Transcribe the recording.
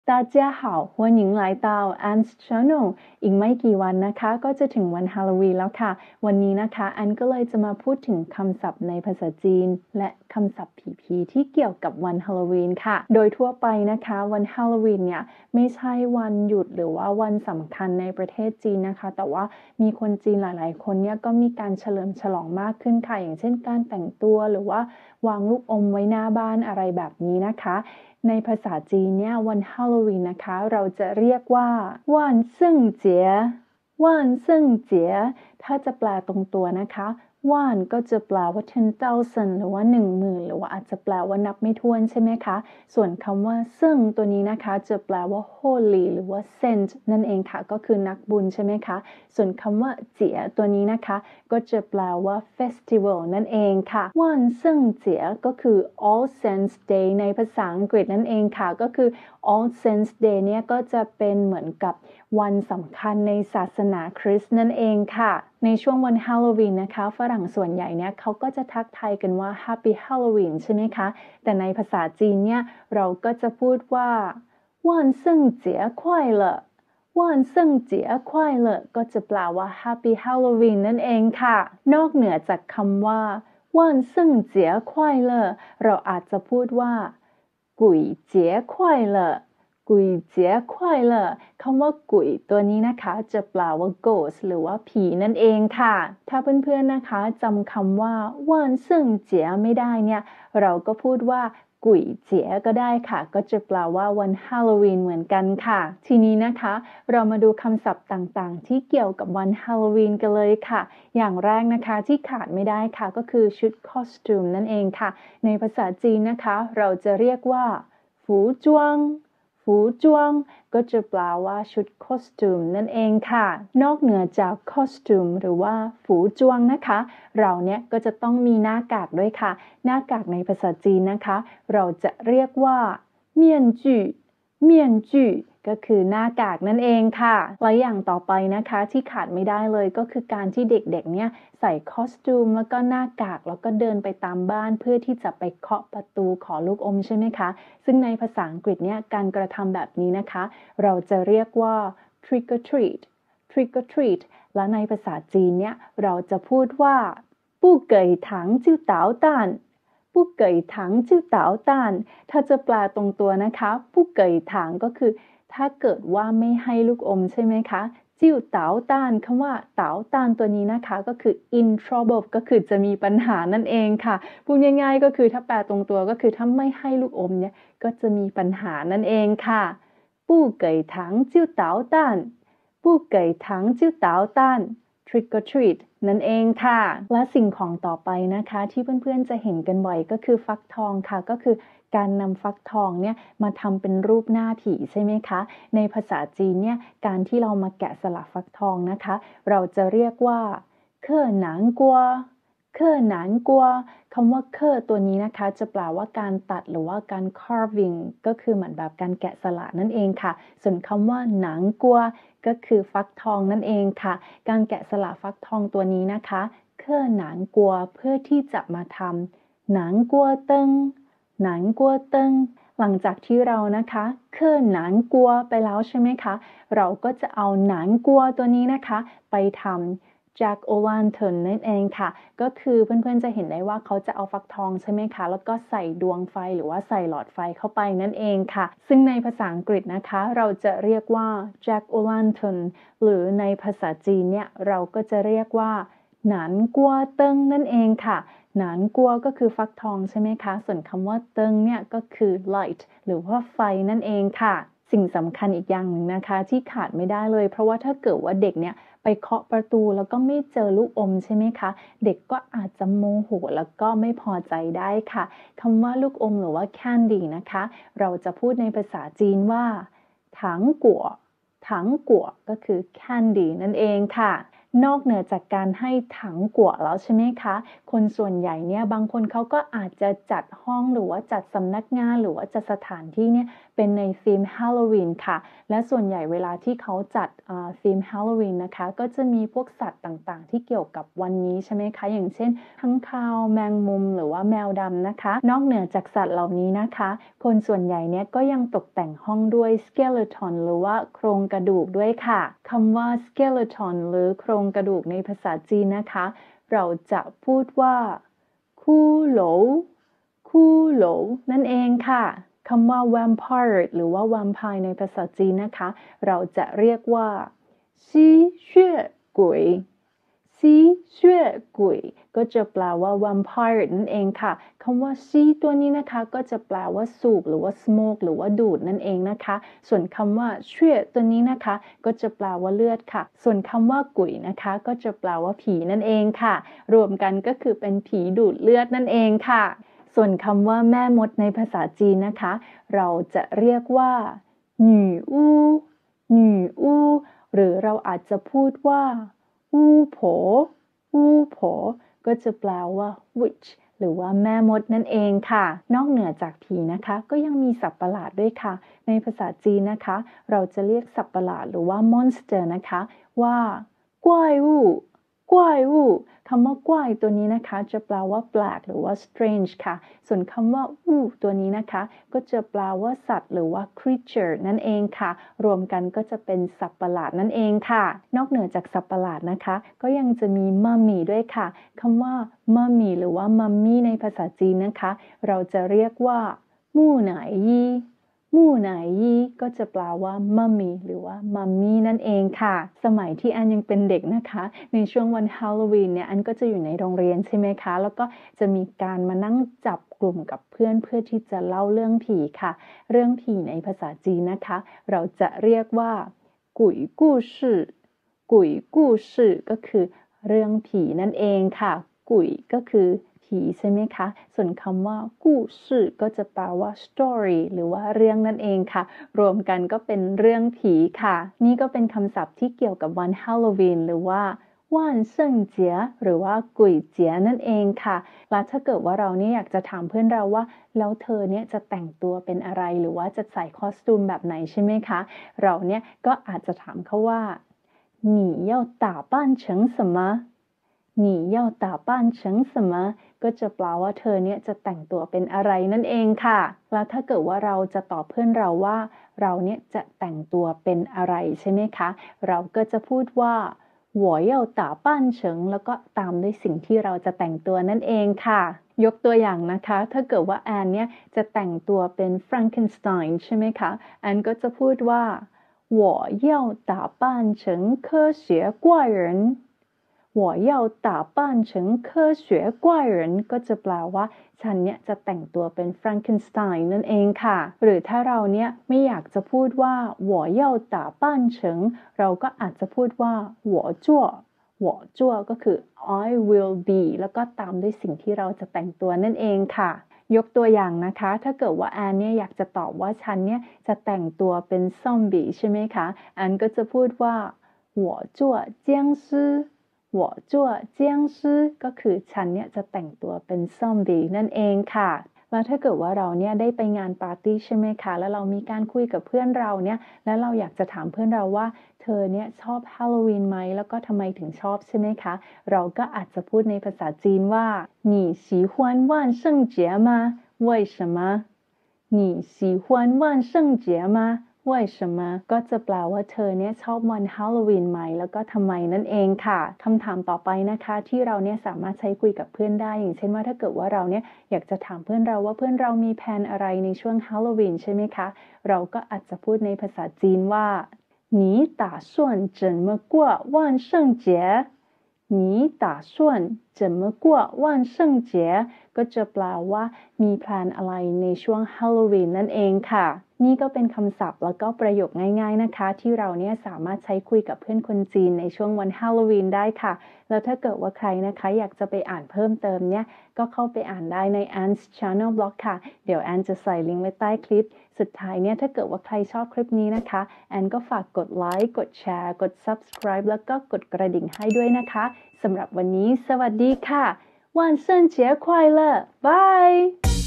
大家好，欢迎来到 Anne's Channel อีกไม่กี่วันนะคะก็จะถึงวันฮาโลวีนแล้วค่ะวันนี้นะคะแอนก็เลยจะมาพูดถึงคำศัพท์ในภาษาจีนและคำศัพท์ผีๆที่เกี่ยวกับวันฮาโลวีนค่ะโดยทั่วไปนะคะวันฮาโลวีนเนี่ยไม่ใช่วันหยุดหรือว่าวันสำคัญในประเทศจีนนะคะแต่ว่ามีคนจีนหลายๆคนเนี่ยก็มีการเฉลิมฉลองมากขึ้นค่ะอย่างเช่นการแต่งตัวหรือว่าวางลูกอมไว้หน้าบ้านอะไรแบบนี้นะคะในภาษาจีนเนี่ยวันฮาโลวีนนะคะเราจะเรียกว่าว่านเซิ่งเจี๋ยว่านเซิ่งเจี๋ยถ้าจะแปลตรงตัวนะคะว่านก็จะแปลว่า 10,000 หรือว่า10,000หรือว่าอาจจะแปลว่านับไม่ถ้วนใช่ไหมคะส่วนคำว่าเซิ่งตัวนี้นะคะจะแปลว่า holy หรือว่า saint นั่นเองค่ะก็คือนักบุญใช่ไหมคะส่วนคำว่าเจี๋ยตัวนี้นะคะก็จะแปลว่า festival นั่นเองค่ะว่านเซิ่งเจี๋ยก็คือ All Saints Day ในภาษาอังกฤษนั่นเองค่ะก็คือ All Saints Day เนี่ยก็จะเป็นเหมือนกับวันสำคัญในศาสนาคริสต์นั่นเองค่ะในช่วงวันฮาโลวีนนะคะฝรั่งส่วนใหญ่เนี่ยเขาก็จะทักทายกันว่า Happy Halloween ใช่ไหมคะแต่ในภาษาจีนเนี่ยเราก็จะพูดว่าว่านเซิ่งเจี๋ยควายเหล่อว่านเซิ่งเจี๋ยควายเหล่อก็จะแปลว่า Happy Halloween นั่นเองค่ะนอกเหนือจากคำว่าว่านเซิ่งเจี๋ยควายเหล่อเราอาจจะพูดว่ากุ๋ยเจี๋ยควายเหล่อกุ๋ยเจี๋ยควายเหล่อคำว่ากุ๋ยตัวนี้นะคะจะแปลว่า ghost หรือว่าผีนั่นเองค่ะถ้าเพื่อนๆนะคะจำคำว่าว่านเซิ่งเจี๋ยไม่ได้เนี่ยเราก็พูดว่ากุ๋ยเจี๋ยก็ได้ค่ะก็จะแปลว่าวันฮาโลวีนเหมือนกันค่ะทีนี้นะคะเรามาดูคำศัพท์ต่างๆที่เกี่ยวกับวันฮาโลวีนกันเลยค่ะอย่างแรกนะคะที่ขาดไม่ได้ค่ะก็คือชุดคอสตูมนั่นเองค่ะในภาษาจีนนะคะเราจะเรียกว่าฝูจวงฝูจวงก็จะแปลว่าชุดคอสตูมนั่นเองค่ะนอกเหนือจากคอสตูมหรือว่าฝูจวงนะคะเราเนี่ยก็จะต้องมีหน้ากากด้วยค่ะหน้ากากในภาษาจีนนะคะเราจะเรียกว่าเมี่ยนจื่อเมี่ยนจื่อก็คือหน้ากากนั่นเองค่ะและอย่างต่อไปนะคะที่ขาดไม่ได้เลยก็คือการที่เด็กๆเนี่ยใส่คอสตูมแล้วก็หน้ากากแล้วก็เดินไปตามบ้านเพื่อที่จะไปเคาะประตูขอลูกอมใช่ไหมคะซึ่งในภาษาอังกฤษเนี่ยการกระทำแบบนี้นะคะเราจะเรียกว่า trick or treat trick or treat และในภาษาจีนเนี่ยเราจะพูดว่าปู่เก๋ยถังจิ้วเต๋าต่านปู่เก๋ยถังจิ้วเต๋าต่านถ้าจะแปลตรงตัวนะคะปู่เก๋ยถังก็คือถ้าเกิดว่าไม่ให้ลูกอมใช่ไหมคะจิ้วเต๋าต้านคำว่าเต๋าต้านตัวนี้นะคะก็คือ in trouble ก็คือจะมีปัญหานั่นเองค่ะพูดง่ายๆก็คือถ้าแปลตรงตัวก็คือถ้าไม่ให้ลูกอมเนี่ยก็จะมีปัญหานั่นเองค่ะปู่เก๋ยถังจิ้วเต๋าต้านปู่เก๋ยถังจิ้วเต๋าต้าน trick or treat นั่นเองค่ะและสิ่งของต่อไปนะคะที่เพื่อนๆจะเห็นกันบ่อยก็คือฟักทองค่ะก็คือการนำฟักทองเนี่ยมาทำเป็นรูปหน้าผีใช่ไหมคะในภาษาจีนเนี่ยการที่เรามาแกะสลักฟักทองนะคะเราจะเรียกว่าเคอหนานกัวเคอหนานกัวคำว่าเคอตัวนี้นะคะจะแปลว่าการตัดหรือว่าการ carving ก็คือเหมือนแบบการแกะสลักนั่นเองค่ะส่วนคำว่าหนานกัวก็คือฟักทองนั่นเองค่ะการแกะสลักฟักทองตัวนี้นะคะเคอหนานกัวเพื่อที่จะมาทำหนานกัวเติงหนานกัวเติงหลังจากที่เรานะคะเคอหนานกัวไปแล้วใช่ไหมคะเราก็จะเอาหนานกัวตัวนี้นะคะไปทำJack O'Lantern นั่นเองค่ะก็คือเพื่อนๆจะเห็นได้ว่าเขาจะเอาฟักทองใช่ไหมคะแล้วก็ใส่ดวงไฟหรือว่าใส่หลอดไฟเข้าไปนั่นเองค่ะซึ่งในภาษาอังกฤษนะคะเราจะเรียกว่า Jack O'Lantern หรือในภาษาจีนเนี่ยเราก็จะเรียกว่าหนานกัวเติงนั่นเองค่ะหนานกัวก็คือฟักทองใช่ไหมคะส่วนคำว่าเติงเนี่ยก็คือ light หรือว่าไฟนั่นเองค่ะสิ่งสำคัญอีกอย่างหนึ่งนะคะที่ขาดไม่ได้เลยเพราะว่าถ้าเกิดว่าเด็กเนี่ยไปเคาะประตูแล้วก็ไม่เจอลูกอมใช่ไหมคะเด็กก็อาจจะโมโหแล้วก็ไม่พอใจได้ค่ะคำว่าลูกอมหรือว่า candy นะคะเราจะพูดในภาษาจีนว่าถังกัวถังกัวก็คือ candy นั่นเองค่ะนอกเหนือจากการให้ถังกัวแล้วใช่ไหมคะคนส่วนใหญ่เนี่ยบางคนเขาก็อาจจะจัดห้องหรือว่าจัดสำนักงานหรือว่าจัดสถานที่เนี่ยเป็นในธีมฮาโลวีนค่ะและส่วนใหญ่เวลาที่เขาจัดธีมฮาโลวีนนะคะก็จะมีพวกสัตว์ต่างๆที่เกี่ยวกับวันนี้ใช่ไหมคะอย่างเช่นค้างคาวแมงมุมหรือว่าแมวดำนะคะนอกเหนือจากสัตว์เหล่านี้นะคะคนส่วนใหญ่เนี่ยก็ยังตกแต่งห้องด้วย skeleton หรือว่าโครงกระดูกด้วยค่ะคำว่า skeleton หรือโครงกระดูกในภาษาจีนนะคะเราจะพูดว่าคู่โหลคู่โหลนั่นเองค่ะคำว่า vampire หรือว่า vampire ในภาษาจีนนะคะเราจะเรียกว่าซีเช่วยกุยซีเช่วยกุยก็จะแปลว่า vampire นั่นเองค่ะคำว่าซีตัวนี้นะคะก็จะแปลว่าสูบหรือว่า smoke หรือว่าดูดนั่นเองนะคะส่วนคำว่าช่วยตัวนี้นะคะก็จะแปลว่าเลือดค่ะส่วนคำว่ากุยนะคะก็จะแปลว่าผีนั่นเองค่ะรวมกันก็คือเป็นผีดูดเลือดนั่นเองค่ะส่วนคำว่าแม่มดในภาษาจีนนะคะเราจะเรียกว่าหนี่อู้หนี่อู้หรือเราอาจจะพูดว่าอู่โผอู่โผก็จะแปลว่า witch หรือว่าแม่มดนั่นเองค่ะนอกเหนือจากผีนะคะก็ยังมีสัตว์ประหลาดด้วยค่ะในภาษาจีนนะคะเราจะเรียกสัตว์ประหลาดหรือว่า monster นะคะว่ากว้ายอู่กว้ายอู่คำว่ากว้ายตัวนี้นะคะจะแปลว่าแปลกหรือว่า strange ค่ะส่วนคำว่าอู่ตัวนี้นะคะก็จะแปลว่าสัตว์หรือว่า creature นั่นเองค่ะรวมกันก็จะเป็นสัตว์ประหลาดนั่นเองค่ะนอกเหนือจากสัตว์ประหลาดนะคะก็ยังจะมีมัมมี่ด้วยค่ะคำว่ามัมมี่หรือว่ามัมมี่ในภาษาจีนนะคะเราจะเรียกว่ามู่หนายยี่มู่หนายยี่ก็จะแปลว่ามัมมี่หรือว่ามัมมี่นั่นเองค่ะสมัยที่อันยังเป็นเด็กนะคะในช่วงวันฮาโลวีนเนี่ยอันก็จะอยู่ในโรงเรียนใช่ไหมคะแล้วก็จะมีการมานั่งจับกลุ่มกับเพื่อนเพื่อที่จะเล่าเรื่องผีค่ะเรื่องผีในภาษาจีนนะคะเราจะเรียกว่ากุ๋ยกู้ชื่อกุ๋ยกู้ชื่อก็คือเรื่องผีนั่นเองค่ะกุ๋ยก็คือผีใช่ไหมคะส่วนคำว่ากู้ชื่อก็จะแปลว่า story หรือว่าเรื่องนั่นเองค่ะรวมกันก็เป็นเรื่องผีค่ะนี่ก็เป็นคำศัพท์ที่เกี่ยวกับวันฮาโลวีนหรือว่าว่านเซิงเจียหรือว่ากุ๋ยเจียนั่นเองค่ะและถ้าเกิดว่าเราเนี่ยอยากจะถามเพื่อนเราว่าแล้วเธอเนี่ยจะแต่งตัวเป็นอะไรหรือว่าจะใส่คอสตูมแบบไหนใช่ไหมคะเราเนี่ยก็อาจจะถามเขาว่า你要打扮成什么你要打扮成什么ก็จะแปลว่าเธอเนี่ยจะแต่งตัวเป็นอะไรนั่นเองค่ะแล้วถ้าเกิดว่าเราจะตอบเพื่อนเราว่าเราเนี่ยจะแต่งตัวเป็นอะไรใช่ไหมคะเราก็จะพูดว่า我要打扮成แล้วก็ตามด้วยสิ่งที่เราจะแต่งตัวนั่นเองค่ะยกตัวอย่างนะคะถ้าเกิดว่าแอนเนี่ยจะแต่งตัวเป็น Frankenstein ใช่ไหมคะแอนก็จะพูดว่า我要打扮成科学怪人我要打扮成科学怪人ก็จะแปลว่าฉันเนี่ยจะแต่งตัวเป็น Frankenstein นั่นเองค่ะหรือถ้าเราเนี่ยไม่อยากจะพูดว่า我要打扮成เราก็อาจจะพูดว่า我做我做ก็คือ I will be แล้วก็ตามด้วยสิ่งที่เราจะแต่งตัวนั่นเองค่ะยกตัวอย่างนะคะถ้าเกิดว่าแอนเนี่ยอยากจะตอบว่าฉันเนี่ยจะแต่งตัวเป็นซอมบี้ใช่ไหมคะแอนก็จะพูดว่า我做僵尸我做僵尸ก็คือฉันเนี่ยจะแต่งตัวเป็นซอมบี้นั่นเองค่ะแล้วถ้าเกิดว่าเราเนี่ยได้ไปงานปาร์ตี้ใช่ไหมคะแล้วเรามีการคุยกับเพื่อนเราเนี่ยแล้วเราอยากจะถามเพื่อนเราว่าเธอเนี่ยชอบฮาโลวีนไหมแล้วก็ทำไมถึงชอบใช่ไหมคะเราก็อาจจะพูดในภาษาจีนว่า你喜欢万圣节吗为什么你喜欢万圣节吗为什么ก็จะแปลว่าเธอเนี่ยชอบวันฮาโลวีนไหมแล้วก็ทำไมนั่นเองค่ะคำถามต่อไปนะคะที่เราเนี่ยสามารถใช้คุยกับเพื่อนได้อย่างเช่นว่าถ้าเกิดว่าเราเนี่ยอยากจะถามเพื่อนเราว่าเพื่อนเรามีแผนอะไรในช่วงฮาโลวีนใช่ไหมคะเราก็อาจจะพูดในภาษาจีนว่า你打算怎么过万圣节你打算怎么过万圣节ก็จะแปลว่ามีแพลนอะไรในช่วงฮาโลวีนนั่นเองค่ะนี่ก็เป็นคำศัพท์แล้วก็ประโยคง่ายๆนะคะที่เราเนี่ยสามารถใช้คุยกับเพื่อนคนจีนในช่วงวันฮาโลวีนได้ค่ะแล้วถ้าเกิดว่าใครนะคะอยากจะไปอ่านเพิ่มเติมเนี่ยก็เข้าไปอ่านได้ใน Anne's Channel Blog ค่ะเดี๋ยวแอนจะใส่ลิงก์ไว้ใต้คลิปสุดท้ายเนี่ยถ้าเกิดว่าใครชอบคลิปนี้นะคะแอนก็ฝากกดไลค์กดแชร์กด Subscribe แล้วก็กดกระดิ่งให้ด้วยนะคะสำหรับวันนี้สวัสดีค่ะ万圣节快乐拜